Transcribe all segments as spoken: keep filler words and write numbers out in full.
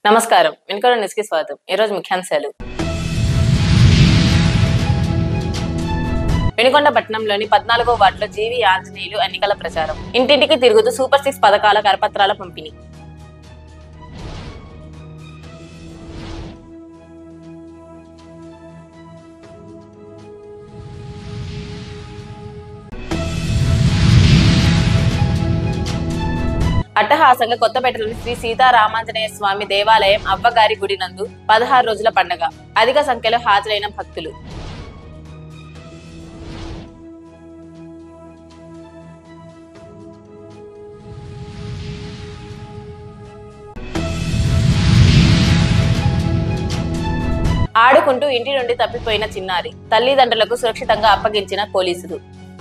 నమస్కారం. వినుకొండ న్యూస్‌కి స్వాగతం. ఈ రోజు ముఖ్యాంశాలు. వినుకొండ పట్టణంలోని పద్నాలుగో వార్డులో జీవి ఆంజనేయులు ఎన్నికల ప్రచారం. ఇంటింటికి తిరుగుతూ సూపర్ సిక్స్ పథకాల కరపత్రాల పంపిణీ. అట్టహాసంగా కొత్తపేటలోని శ్రీ సీతారామాంజనేయ స్వామి దేవాలయం అవ్వగారి గుడి నందు పదహారు రోజుల పండుగ. అధిక సంఖ్యలో హాజరైన భక్తులు. ఆడుకుంటూ ఇంటి నుండి తప్పిపోయిన చిన్నారి తల్లిదండ్రులకు సురక్షితంగా అప్పగించిన పోలీసులు.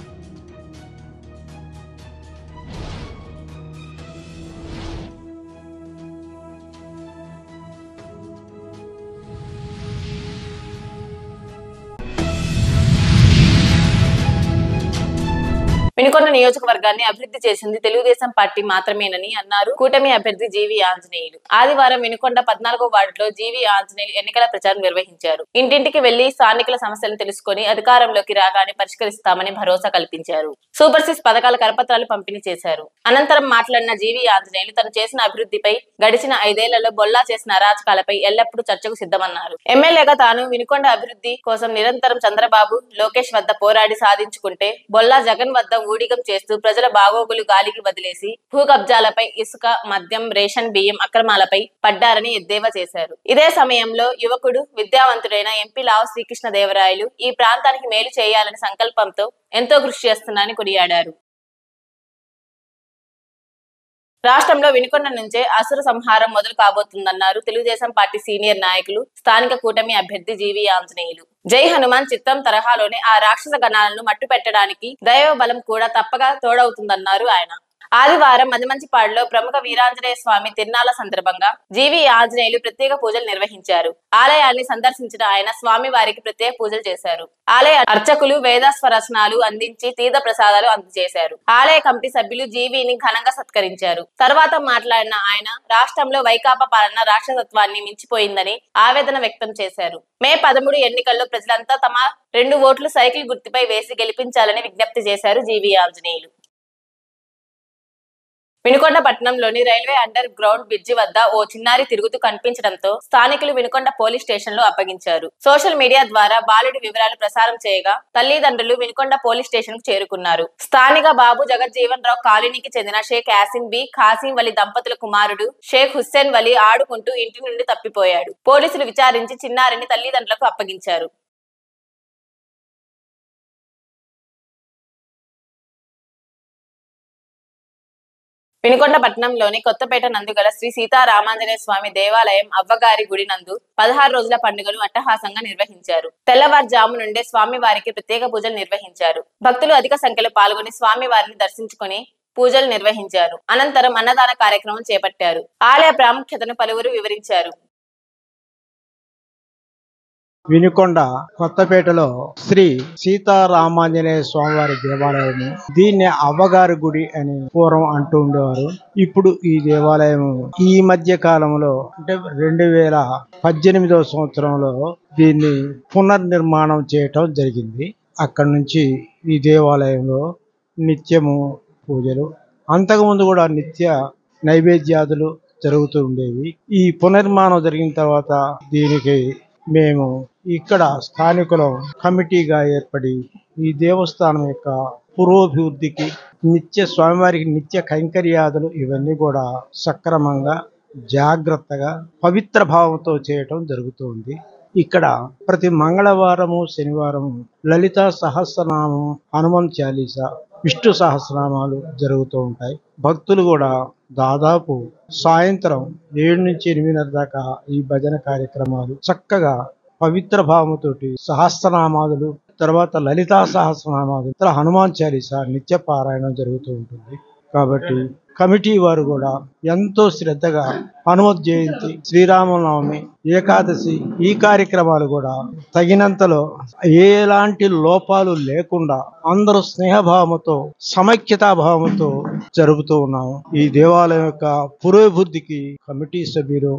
వినుకొండ నియోజకవర్గాన్ని అభివృద్ధి చేసింది తెలుగుదేశం పార్టీ మాత్రమేనని అన్నారు కూటమి అభ్యర్థి జీవి ఆంజనేయులు. ఆదివారం వినుకొండ పద్నాలుగో వార్డులో జీవి ఆంజనేయులు ఎన్నికల ప్రచారం నిర్వహించారు. ఇంటింటికి వెళ్లి స్థానికుల సమస్యలను తెలుసుకుని అధికారంలోకి రాగానే పరిష్కరిస్తామని భరోసా కల్పించారు. సూపర్ సిక్స్ పథకాల కరపత్రాలు పంపిణీ చేశారు. అనంతరం మాట్లాడిన జీవి ఆంజనేయులు తను చేసిన అభివృద్ధిపై, గడిచిన ఐదేళ్లలో బొల్లా చేసిన అరాచకాలపై ఎల్లప్పుడూ చర్చకు సిద్ధమన్నారు. ఎమ్మెల్యేగా తాను వినుకొండ అభివృద్ధి కోసం నిరంతరం చంద్రబాబు, లోకేష్ వద్ద పోరాడి సాధించుకుంటే బొల్లా జగన్ వద్ద ఊడిగం చేస్తూ ప్రజల బాగోగులు గాలికి వదిలేసి భూ కబ్జాలపై, ఇసుక, మద్యం, రేషన్ బియ్యం అక్రమాలపై పడ్డారని ఎద్దేవా చేశారు. ఇదే సమయంలో యువకుడు, విద్యావంతుడైన ఎంపీ లావు శ్రీకృష్ణ దేవరాయలు ఈ ప్రాంతానికి మేలు చేయాలని సంకల్పంతో ఎంతో కృషి చేస్తున్నారని కొనియాడారు. రాష్ట్రంలో వినుకొండ నుంచే అసుర సంహారం మొదలు కాబోతుందన్నారు తెలుగుదేశం పార్టీ సీనియర్ నాయకులు, స్థానిక కూటమి అభ్యర్థి జీవి ఆంజనేయులు. జై హనుమాన్ చిత్రం తరహాలోనే ఆ రాక్షస గణాలను మట్టు పెట్టడానికి దైవ బలం కూడా తప్పగా తోడవుతుందన్నారు ఆయన. ఆదివారం మదిమంచిపాడులో ప్రముఖ వీరాంజనేయ స్వామి తిరునాళ్ల సందర్భంగా జీవి ఆంజనేయులు ప్రత్యేక పూజలు నిర్వహించారు. ఆలయాన్ని సందర్శించిన ఆయన స్వామి వారికి ప్రత్యేక పూజలు చేశారు. ఆలయ అర్చకులు వేదస్వరచనాలు అందించి తీర్థ ప్రసాదాలు అందజేశారు. ఆలయ కమిటీ సభ్యులు జీవిని ఘనంగా సత్కరించారు. తర్వాత మాట్లాడిన ఆయన రాష్ట్రంలో వైకాపా పాలన రాక్షసత్వాన్ని మించిపోయిందని ఆవేదన వ్యక్తం చేశారు. మే పదమూడు ఎన్నికల్లో ప్రజలంతా తమ రెండు ఓట్లు సైకిల్ గుర్తుపై వేసి గెలిపించాలని విజ్ఞప్తి చేశారు జీవి ఆంజనేయులు. వినుకొండ పట్టణంలోని రైల్వే అండర్ గ్రౌండ్ బ్రిడ్జి వద్ద ఓ చిన్నారి తిరుగుతూ కనిపించడంతో స్థానికులు వినుకొండ పోలీస్ స్టేషన్ లో అప్పగించారు. సోషల్ మీడియా ద్వారా బాలుడి వివరాలు ప్రసారం చేయగా తల్లిదండ్రులు వినుకొండ పోలీస్ స్టేషన్ కు చేరుకున్నారు. స్థానిక బాబు జగజ్జీవన్ రావు కాలనీకి చెందిన షేక్ యాసిన్ బి ఖాసిం వలి దంపతుల కుమారుడు షేక్ హుస్సేన్ వలి ఆడుకుంటూ ఇంటి నుండి తప్పిపోయాడు. పోలీసులు విచారించి చిన్నారిని తల్లిదండ్రులకు అప్పగించారు. వినుకొండ పట్టణంలోని కొత్తపేట నందు గల శ్రీ సీతారామాంజనేయ స్వామి దేవాలయం అవ్వగారి గుడి నందు పదహారు రోజుల పండుగను అట్టహాసంగా నిర్వహించారు. తెల్లవారుజాము నుండే స్వామి వారికి ప్రత్యేక పూజలు నిర్వహించారు. భక్తులు అధిక సంఖ్యలో పాల్గొని స్వామి వారిని దర్శించుకుని పూజలు నిర్వహించారు. అనంతరం అన్నదాన కార్యక్రమం చేపట్టారు. ఆలయ ప్రాముఖ్యతను పలువురు వివరించారు. వినుకొండ కొత్తపేటలో శ్రీ సీతారామాంజనేయ స్వామివారి దేవాలయం, దీన్ని అవ్వగారి గుడి అని పూర్వం అంటూ ఉండేవారు. ఇప్పుడు ఈ దేవాలయం ఈ మధ్య కాలంలో అంటే రెండు వేల పద్దెనిమిదవ సంవత్సరంలో దీన్ని పునర్నిర్మాణం చేయటం జరిగింది. అక్కడి నుంచి ఈ దేవాలయంలో నిత్యము పూజలు, అంతకుముందు కూడా నిత్య నైవేద్యాదులు జరుగుతూ ఉండేవి. ఈ పునర్నిర్మాణం జరిగిన తర్వాత దీనికి మేము ఇక్కడ స్థానికులం కమిటీగా ఏర్పడి ఈ దేవస్థానం యొక్క పురోభివృద్ధికి, నిత్య స్వామివారికి నిత్య కైంకర్యాదులు ఇవన్నీ కూడా సక్రమంగా, జాగ్రత్తగా, పవిత్ర భావంతో చేయటం జరుగుతుంది. ఇక్కడ ప్రతి మంగళవారము, శనివారము లలిత సహస్రనామం, హనుమాన్ చాలీసా, విష్ణు సహస్రనామాలు జరుగుతూ ఉంటాయి. భక్తులు కూడా దాదాపు సాయంత్రం ఏడు నుంచి ఎనిమిదిన్నర దాకా ఈ భజన కార్యక్రమాలు చక్కగా పవిత్ర భావముతోటి సహస్రనామాదులు, తర్వాత లలితా సహస్రనామాలు, ఇతర హనుమాన్ చాలీసా నిత్య పారాయణం జరుగుతూ ఉంటుంది. కాబట్టి కమిటీ వారు కూడా ఎంతో శ్రద్ధగా హనుమత్ జయంతి, శ్రీరామనవమి, ఏకాదశి ఈ కార్యక్రమాలు కూడా తగినంతలో ఎలాంటి లోపాలు లేకుండా అందరూ స్నేహభావంతో, సమైక్యతాభావంతో జరుపుతూ ఉన్నాము. ఈ దేవాలయం యొక్క పురోభివృద్ధికి కమిటీ సభ్యులు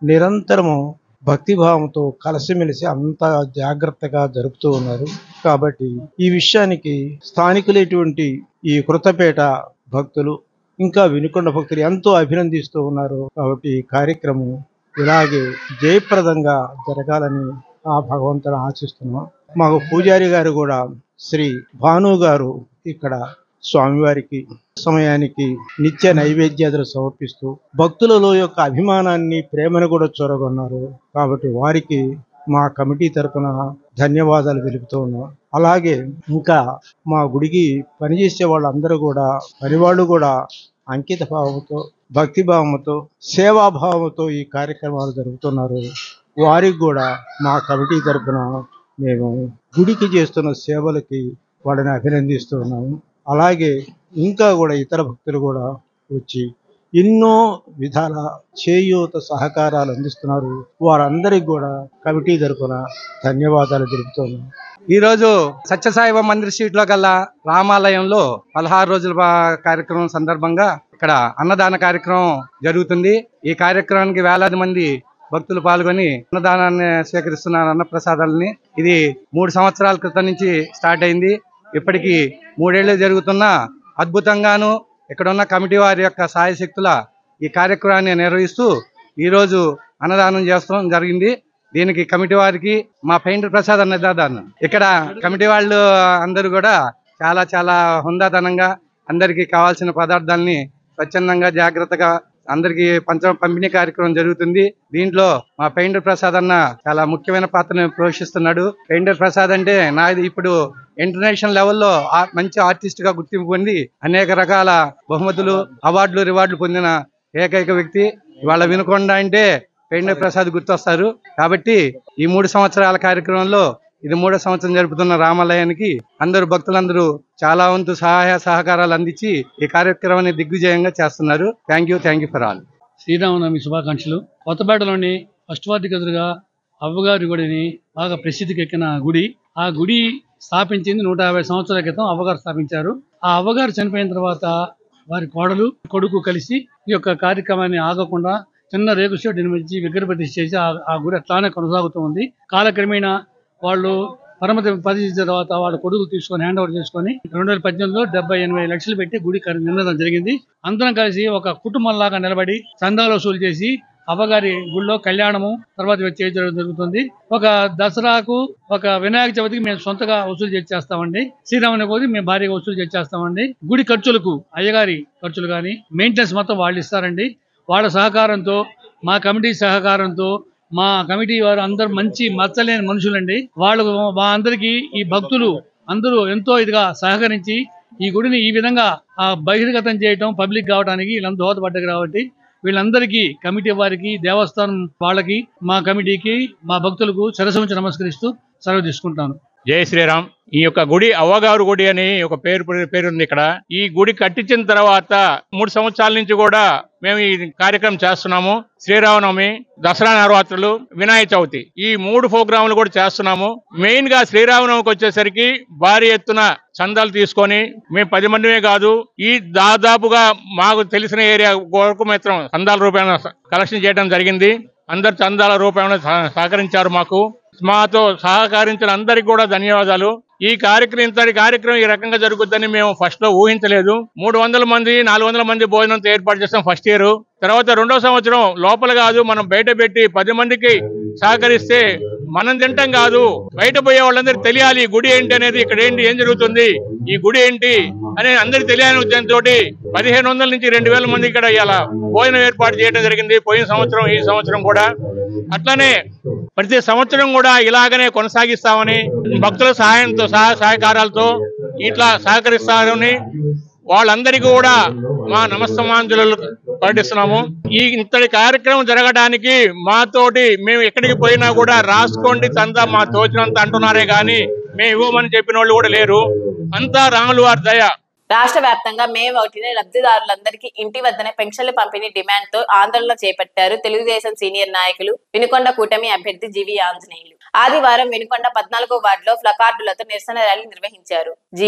నిరంతరము భక్తిభావంతో కలిసిమెలిసి అంత జాగ్రత్తగా జరుపుతూ ఉన్నారు. కాబట్టి ఈ విషయానికి స్థానికులైనటువంటి ఈ కృతపేట భక్తులు ఇంకా వినుకొండ భక్తులు ఎంతో అభినందిస్తూ ఉన్నారు. కాబట్టి ఈ కార్యక్రమం ఇలాగే జయప్రదంగా జరగాలని ఆ భగవంతుని ఆశిస్తున్నాం. మాకు పూజారి గారు కూడా శ్రీ భాను గారు ఇక్కడ స్వామివారికి సమయానికి నిత్య నైవేద్యాలు సమర్పిస్తూ భక్తులలో యొక్క అభిమానాన్ని ప్రేమను కూడా చొరగొన్నారు. కాబట్టి వారికి మా కమిటీ తరఫున ధన్యవాదాలు తెలుపుతూ ఉన్నాం. అలాగే ఇంకా మా గుడికి పనిచేసే వాళ్ళందరూ కూడా పనివాళ్ళు కూడా అంకిత భావంతో భక్తిభావంతో సేవాభావంతో ఈ కార్యక్రమాలు జరుగుతున్నారు. వారికి కూడా మా కమిటీ తరఫున మేము గుడికి చేస్తున్న సేవలకి వాళ్ళని అభినందిస్తూ ఉన్నాము. అలాగే ఇంకా కూడా ఇతర భక్తులు కూడా వచ్చి ఎన్నో విధాల చేయూత సహకారాలు అందిస్తున్నారు. వారందరికీ కూడా కమిటీ తరఫున ధన్యవాదాలు తెలుపుతున్నాం. ఈరోజు సత్యసాయిబాబా మందిర్ స్ట్రీట్ లో గల రామాలయంలో పదహారు రోజుల కార్యక్రమం సందర్భంగా ఇక్కడ అన్నదాన కార్యక్రమం జరుగుతుంది. ఈ కార్యక్రమానికి వేలాది మంది భక్తులు పాల్గొని అన్నదానాన్ని స్వీకరిస్తున్నారు. అన్నప్రసాదాలని ఇది మూడు సంవత్సరాల క్రితం నుంచి స్టార్ట్ అయింది. ఇప్పటికీ మూడేళ్లు జరుగుతున్న అద్భుతంగాను ఇక్కడ ఉన్న కమిటీ వారి యొక్క సాయశక్తుల ఈ కార్యక్రమాన్ని నిర్వహిస్తూ ఈరోజు అన్నదానం చేస్తాం జరిగింది. దీనికి కమిటీ వారికి మా పెయింటర్ ప్రసాద్ అన్నదానం ఇక్కడ కమిటీ వాళ్ళు అందరూ కూడా చాలా చాలా హుందాతనంగా అందరికీ కావాల్సిన పదార్థాలని స్వచ్ఛందంగా జాగ్రత్తగా అందరికీ పంచ పంపిణీ కార్యక్రమం జరుగుతుంది. దీంట్లో మా పెయింటర్ ప్రసాద్ అన్న చాలా ముఖ్యమైన పాత్రను పోషిస్తున్నాడు. పెయింటర్ ప్రసాద్ అంటే నాది ఇప్పుడు ఇంటర్నేషనల్ లెవెల్లో మంచి ఆర్టిస్ట్ గా గుర్తింపు పొంది అనేక రకాల బహుమతులు అవార్డులు రివార్డులు పొందిన ఏకైక వ్యక్తి. వాళ్ళ వినుకొండ అంటే పెయింటర్ ప్రసాద్ గుర్తొస్తారు. కాబట్టి ఈ మూడు సంవత్సరాల కార్యక్రమంలో ఇది మూడో సంవత్సరం జరుపుతున్న రామాలయానికి అందరూ భక్తులందరూ చాలా వంతు సహాయ సహకారాలు అందించి ఈ కార్యక్రమాన్ని దిగ్విజయంగా చేస్తున్నారు. Thank you thank you for all. Sriramanavami శుభాకాంక్షలు. కొత్తపేటలోని అష్టవాదికి ఎదురుగా అవ్వగారి గుడిని బాగా ప్రసిద్ధికి ఎక్కిన గుడి. ఆ గుడి స్థాపించింది నూట యాభై సంవత్సరాల క్రితం అవ్వగారు స్థాపించారు. ఆ అవ్వగారు చనిపోయిన తర్వాత వారి కోడలు కొడుకు కలిసి ఈ యొక్క కార్యక్రమాన్ని ఆగకుండా చిన్న రేకు షెడ్ నిర్మించి విగ్రహ ప్రతిష్ఠ చేసి ఆ గుడి అట్లానే కొనసాగుతూ ఉంది. కాలక్రమేణా వాళ్ళు పరమతి పదించిన తర్వాత వాళ్ళ కొడుకు తీసుకొని హ్యాండ్ ఓవర్ చేసుకొని రెండు వేల పద్దెనిమిదిలో డెబ్బై ఎనభై లక్షలు పెట్టి గుడి నిర్ణయం జరిగింది. అందరం కలిసి ఒక కుటుంబంలాగా నిలబడి చందాలు వసూలు చేసి అవ్వగారి గుడిలో కళ్యాణము తర్వాత చేయడం జరుగుతుంది. ఒక దసరాకు ఒక వినాయక చవితికి మేము సొంతగా వసూలు చేసేస్తామండి. శ్రీరాముని కోది మేము భారీగా వసూలు చేసేస్తామండి. గుడి ఖర్చులకు అయ్యగారి ఖర్చులు కానీ మెయింటెనెన్స్ మొత్తం వాళ్ళు ఇస్తారండి. వాళ్ళ సహకారంతో మా కమిటీ సహకారంతో మా కమిటీ వారు అందరూ మంచి మచ్చలేని మనుషులండి. వాళ్ళు మా అందరికీ ఈ భక్తులు అందరూ ఎంతో ఇదిగా సహకరించి ఈ గుడిని ఈ విధంగా ఆ బహిర్గతం చేయటం పబ్లిక్ కావడానికి వీళ్ళంతా దోహదపడ్డారు. కాబట్టి వీళ్ళందరికీ కమిటీ వారికి దేవస్థానం వాళ్ళకి మా కమిటీకి మా భక్తులకు సరసముంచి నమస్కరిస్తూ సెలవు తీసుకుంటాను. జై శ్రీరామ్. ఈ యొక్క గుడి అవ్వగారు గుడి అని ఒక పేరు పేరుంది ఇక్కడ. ఈ గుడి కట్టించిన తర్వాత మూడు సంవత్సరాల నుంచి కూడా మేము ఈ కార్యక్రమం చేస్తున్నాము. శ్రీరామనవమి, దసరా నవరాత్రులు, వినాయక చవితి ఈ మూడు ప్రోగ్రాములు కూడా చేస్తున్నాము. మెయిన్ గా శ్రీరామనవమికి వచ్చేసరికి భారీ ఎత్తున చందాలు తీసుకొని మేము పది మందిమే కాదు ఈ దాదాపుగా మాకు తెలిసిన ఏరియా వరకు మాత్రం చందాల రూపాయన కలెక్షన్ చేయడం జరిగింది. అందరు చందాల రూపాయన సహకరించారు. మాకు మాతో సహకరించిన అందరికి కూడా ధన్యవాదాలు. ఈ కార్యక్రమం ఇంతటి కార్యక్రమం ఈ రకంగా జరుగుతుందని మేము ఫస్ట్ లో ఊహించలేదు. మూడు వందల మంది నాలుగు వందల మంది భోజనంతో ఏర్పాటు చేస్తాం ఫస్ట్ ఇయర్. తర్వాత రెండో సంవత్సరం లోపల కాదు మనం బయట పెట్టి పది మందికి సహకరిస్తే మనం తింటాం కాదు బయట పోయే వాళ్ళందరికీ తెలియాలి గుడి ఏంటి అనేది, ఇక్కడ ఏంటి ఏం జరుగుతుంది, ఈ గుడి ఏంటి అనేది అందరికి తెలియాలని ఉద్దేశంతో పదిహేను వందల నుంచి రెండు వేల మంది ఇక్కడ ఇలా భోజనం ఏర్పాటు చేయడం జరిగింది. పోయిన సంవత్సరం ఈ సంవత్సరం కూడా అట్లానే ప్రతి సంవత్సరం కూడా ఇలాగనే కొనసాగిస్తామని భక్తుల సహాయంతో సహాయ సహకారాలతో ఇట్లా సహకరిస్తారని వాళ్ళందరికీ కూడా మా నమస్తమాంజలు పాటిస్తున్నాము. ఈ ఇంతటి కార్యక్రమం జరగడానికి మాతోటి మేము ఎక్కడికి పోయినా కూడా రాసుకోండి చందా మా తోచినంత అంటున్నారే గాని మేము ఇవ్వమని చెప్పిన వాళ్ళు కూడా లేరు. అంతా రాములు వారి దయ. రాష్ట్ర వ్యాప్తంగా మే ఒకటిన లబ్ధిదారులందరికీ ఇంటి వద్దనే పెన్షన్ల పంపిణీ డిమాండ్ తో ఆందోళన చేపట్టారు తెలుగుదేశం సీనియర్ నాయకులు వినుకొండ కూటమి అభ్యర్థి జీవి ఆంజనేయులు. ఆదివారం వినుకొండ పద్నాలుగో వార్డులో ప్లకార్డులతో నిరసన ర్యాలీ నిర్వహించారు. జీవి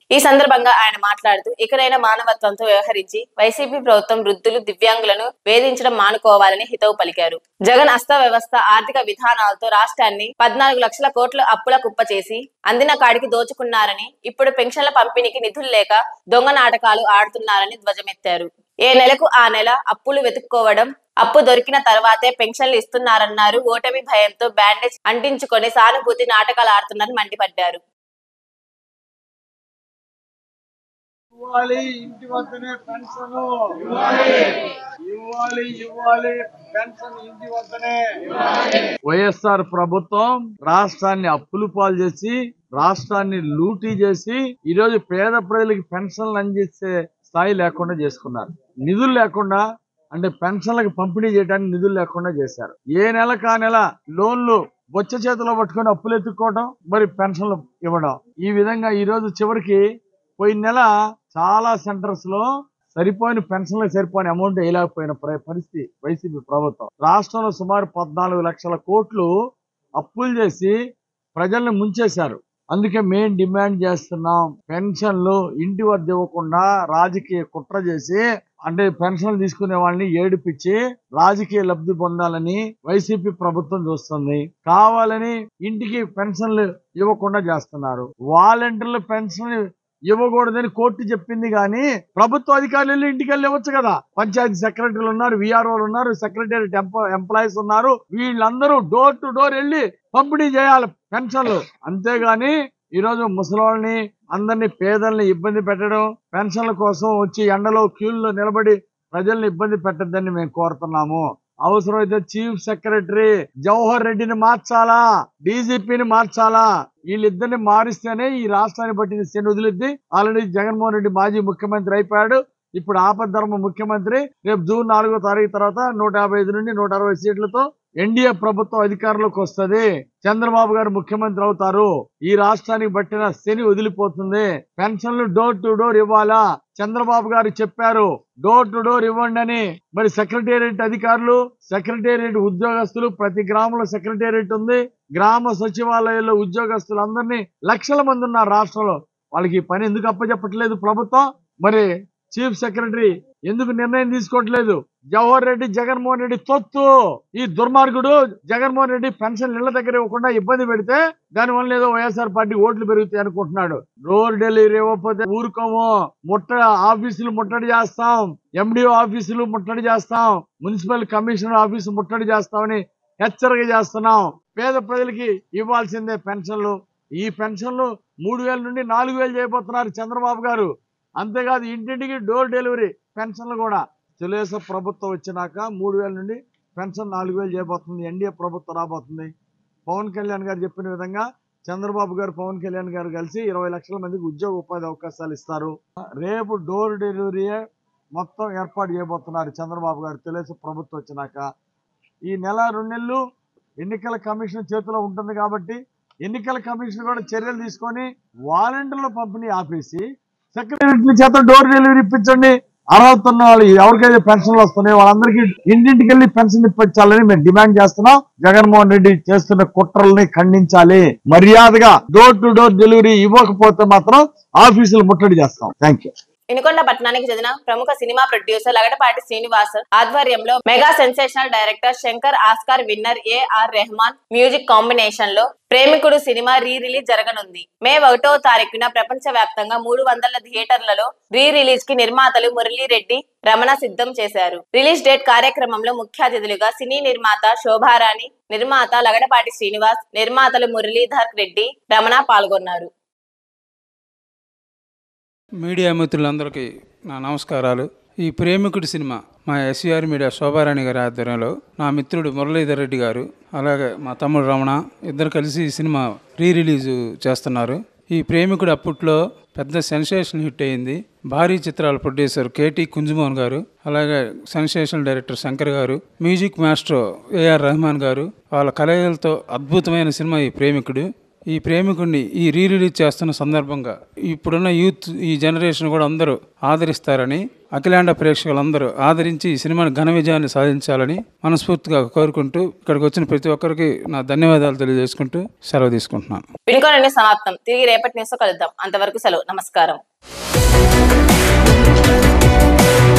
ఈ సందర్భంగా ఆయన మాట్లాడుతూ ఇకనైనా మానవత్వంతో వ్యవహరించి వైసీపీ ప్రభుత్వం వృద్ధులు దివ్యాంగులను వేధించడం మానుకోవాలని హితవు పలికారు. జగన్ అస్త వ్యవస్థ ఆర్థిక విధానాలతో రాష్ట్రాన్ని పద్నాలుగు లక్షల కోట్ల అప్పుల కుప్ప చేసి అందిన కాడికి దోచుకున్నారని, ఇప్పుడు పెన్షన్ల పంపిణీకి నిధులు లేక దొంగ నాటకాలు ఆడుతున్నారని ధ్వజమెత్తారు. ఏ నెలకు ఆ నెల అప్పులు వెతుక్కోవడం, అప్పు దొరికిన తర్వాతే పెన్షన్లు ఇస్తున్నారన్నారు. ఓటమి భయంతో బ్యాండేజ్ అంటించుకొని సానుభూతి నాటకాలు ఆడుతున్నారని మండిపడ్డారు. ఇవ్వాలి ఇంటి వద్దనే పెన్షన్ ఇవ్వాలి ఇవ్వాలి పెన్షన్ ఇంటి వద్దనే. వైఎస్ఆర్ ప్రభుత్వం రాష్ట్రాన్ని అప్పులు పాలు చేసి రాష్ట్రాన్ని లూటీ చేసి ఈరోజు పేద ప్రజలకి పెన్షన్లు అందించే స్థాయి లేకుండా చేసుకున్నారు. నిధులు లేకుండా అంటే పెన్షన్లకు పంపిణీ చేయడానికి నిధులు లేకుండా చేశారు. ఏ నెల కా నెల లోన్లు బొచ్చ చేతిలో పట్టుకొని అప్పులు ఎత్తుక్కోవడం, మరి పెన్షన్లు ఇవ్వడం. ఈ విధంగా ఈ రోజు చివరికి పోయిన నెల చాలా సెంటర్స్ లో సరిపోయిన పెన్షన్లకు సరిపోయిన అమౌంట్ వేయలేకపోయిన పరిస్థితి వైసీపీ ప్రభుత్వం. రాష్ట్రంలో సుమారు పద్నాలుగు లక్షల కోట్లు అప్పులు చేసి ప్రజల్ని ముంచేశారు. అందుకే మేము డిమాండ్ చేస్తున్నాం, పెన్షన్లు ఇంటి వద్ద ఇవ్వకుండా రాజకీయ కుట్ర చేసి అంటే పెన్షన్లు తీసుకునే వాళ్ళని ఏడిపించి రాజకీయ లబ్ధి పొందాలని వైసీపీ ప్రభుత్వం చూస్తుంది. కావాలని ఇంటికి పెన్షన్లు ఇవ్వకుండా చేస్తున్నారు. వాలంటీర్లు పెన్షన్ ఇవ్వకూడదని కోర్టు చెప్పింది కానీ ప్రభుత్వ అధికారులు ఇంటికి వెళ్ళి ఇవ్వచ్చు కదా. పంచాయతీ సెక్రటరీలు ఉన్నారు, విఆర్ఓలు ఉన్నారు, సెక్రటరీ ఎంప్లాయీస్ ఉన్నారు. వీళ్ళందరూ డోర్ టు డోర్ వెళ్ళి పంపిణీ చేయాలి పెన్షన్లు. అంతేగాని ఈరోజు ముసలోళ్ళని అందరినీ పేదల్ని ఇబ్బంది పెట్టడం, పెన్షన్ల కోసం వచ్చి ఎండలో క్యూల్లో నిలబడి ప్రజల్ని ఇబ్బంది పెట్టద్దని మేము కోరుతున్నాము. అవసరమైతే చీఫ్ సెక్రటరీ జవహర్ రెడ్డిని మార్చాలా, డీజీపీని మార్చాలా. వీళ్ళిద్దరిని మారిస్తేనే ఈ రాష్ట్రాన్ని పట్టిన శని వదిలిద్ది. ఆల్రెడీ జగన్మోహన్ రెడ్డి మాజీ ముఖ్యమంత్రి అయిపోయాడు. ఇప్పుడు ఆపద్ధర్మ ముఖ్యమంత్రి. రేపు జూన్ నాలుగో తారీఖు తర్వాత నూట యాభై ఐదు నుండి నూట అరవై సీట్లతో ఎన్డీఏ ప్రభుత్వం అధికారంలోకి వస్తుంది. చంద్రబాబు గారు ముఖ్యమంత్రి అవుతారు. ఈ రాష్ట్రానికి పట్టిన శని వదిలిపోతుంది. పెన్షన్లు డోర్ టు డోర్ ఇవ్వాలా. చంద్రబాబు గారు చెప్పారు డోర్ టు డోర్ ఇవ్వండి అని. మరి సెక్రటేరియట్ అధికారులు, సెక్రటేరియట్ ఉద్యోగస్తులు, ప్రతి గ్రామంలో సెక్రటేరియట్ ఉంది. గ్రామ సచివాలయాల్లో ఉద్యోగస్తులు అందరినీ లక్షల మంది ఉన్నారు రాష్ట్రంలో. వాళ్ళకి పని ఎందుకు అప్పచెప్పట్లేదు ప్రభుత్వం? మరి చీఫ్ సెక్రటరీ ఎందుకు నిర్ణయం తీసుకోవట్లేదు? జవహర్ రెడ్డి జగన్మోహన్ రెడ్డి తొత్తు. ఈ దుర్మార్గుడు జగన్మోహన్ రెడ్డి పెన్షన్ ఇళ్ల దగ్గర ఇవ్వకుండా ఇబ్బంది పెడితే దానివల్ల ఏదో వైఎస్ఆర్ పార్టీ ఓట్లు పెరుగుతాయి అనుకుంటున్నాడు. డోర్ డెలివరీ ఇవ్వకపోతే ఊరుకోము. ముట్ట ఆఫీసులు ముట్టడి చేస్తాం, ఎండిఓ ఆఫీసులు ముట్టడి చేస్తాం, మున్సిపల్ కమిషనర్ ఆఫీసు ముట్టడి చేస్తామని హెచ్చరిక చేస్తున్నాం. పేద ప్రజలకి ఇవ్వాల్సిందే పెన్షన్లు. ఈ పెన్షన్లు మూడు వేల నుండి నాలుగు వేలు చేయబోతున్నారు చంద్రబాబు గారు. అంతేకాదు ఇంటింటికి డోర్ డెలివరీ పెన్షన్లు కూడా. తెలుగుదేశం ప్రభుత్వం వచ్చినాక మూడు వేల నుండి పెన్షన్ నాలుగు వేలు చేయబోతుంది. ఎన్డీఏ ప్రభుత్వం రాబోతుంది. పవన్ కళ్యాణ్ గారు చెప్పిన విధంగా చంద్రబాబు గారు పవన్ కళ్యాణ్ గారు కలిసి ఇరవై లక్షల మందికి ఉద్యోగ ఉపాధి అవకాశాలు ఇస్తారు. రేపు డోర్ డెలివరీయే మొత్తం ఏర్పాటు చేయబోతున్నారు చంద్రబాబు గారు తెలుగుదేశం ప్రభుత్వం వచ్చినాక. ఈ నెల రెండు నెలలు ఎన్నికల కమిషన్ చేతిలో ఉంటుంది కాబట్టి ఎన్నికల కమిషన్ కూడా చర్యలు తీసుకొని వాలంటీర్ల పంపిణీ ఆపేసి సెక్రటరీ చేత డోర్ డెలివరీ ఇప్పించండి. అర్హత ఉన్న వాళ్ళు ఎవరికైతే పెన్షన్లు వస్తున్నాయి వాళ్ళందరికీ ఇంటింటికి వెళ్ళి పెన్షన్ ఇప్పించాలని మేము డిమాండ్ చేస్తున్నాం. జగన్మోహన్ రెడ్డి చేస్తున్న కుట్రల్ని ఖండించాలి. మర్యాదగా డోర్ టు డోర్ డెలివరీ ఇవ్వకపోతే మాత్రం ఆఫీసులు ముట్టడి చేస్తాం. Thank you. వినుకొండ పట్టణానికి చెందిన ప్రముఖ సినిమా ప్రొడ్యూసర్ లగడపాటి శ్రీనివాస్ ఆధ్వర్యంలో mega sensational director Shankar Oscar winner AR Rahman music combination లో ప్రేమికుడు సినిమా రీ రిలీజ్ జరగనుంది. మే ఒకటో తారీఖున ప్రపంచ వ్యాప్తంగా మూడు వందల థియేటర్లలో రీ రిలీజ్ కి నిర్మాతలు మురళీరెడ్డి, రమణ సిద్ధం చేశారు. రిలీజ్ డేట్ కార్యక్రమంలో ముఖ్య అతిథులుగా సినీ నిర్మాత శోభారాణి, నిర్మాత లగడపాటి శ్రీనివాస్, నిర్మాతలు మురళీధర్ రెడ్డి, రమణ పాల్గొన్నారు. మీడియా మిత్రులందరికీ నా నమస్కారాలు. ఈ ప్రేమికుడి సినిమా మా ఎస్వీఆర్ మీడియా శోభారాణి గారి ఆధ్వర్యంలో నా మిత్రుడు మురళీధర్ రెడ్డి గారు అలాగే మా తమ్ముడు రమణ ఇద్దరు కలిసి ఈ సినిమా రీ రిలీజ్ చేస్తున్నారు. ఈ ప్రేమికుడు అప్పట్లో పెద్ద సెన్సేషన్ హిట్ అయింది. భారీ చిత్రాల ప్రొడ్యూసర్ కేటీ కుంజుమోహన్ గారు, అలాగే సెన్సేషనల్ డైరెక్టర్ శంకర్ గారు, మ్యూజిక్ మాస్టర్ ఏఆర్ రెహమాన్ గారు వాళ్ళ కలయికలతో అద్భుతమైన సినిమా ఈ ప్రేమికుడు. ఈ ప్రేమికుడిని ఈ రీ రిలీజ్ చేస్తున్న సందర్భంగా ఇప్పుడున్న యూత్ ఈ జనరేషన్ కూడా అందరూ ఆదరిస్తారని, అఖిలాండ ప్రేక్షకులందరూ ఆదరించి ఈ సినిమాని ఘన విజయాన్ని సాధించాలని మనస్ఫూర్తిగా కోరుకుంటూ ఇక్కడికి వచ్చిన ప్రతి ఒక్కరికి నా ధన్యవాదాలు తెలియజేసుకుంటూ సెలవు తీసుకుంటున్నాను. వినుకోనండి సమాప్తం. తిరిగి రేపటి న్యూస్ కలుద్దాం. అంతవరకు సెలవు. నమస్కారం.